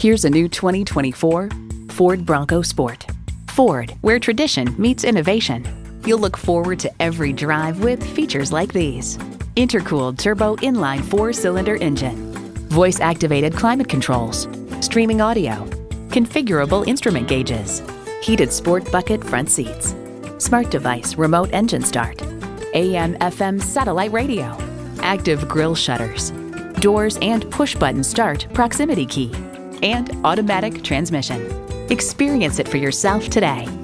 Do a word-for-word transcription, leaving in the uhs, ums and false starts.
Here's a new twenty twenty-four Ford Bronco Sport. Ford, where tradition meets innovation. You'll look forward to every drive with features like these: intercooled turbo inline four-cylinder engine, voice-activated climate controls, streaming audio, configurable instrument gauges, heated sport bucket front seats, smart device remote engine start, A M F M satellite radio, active grille shutters, doors and push-button start proximity key, and automatic transmission. Experience it for yourself today.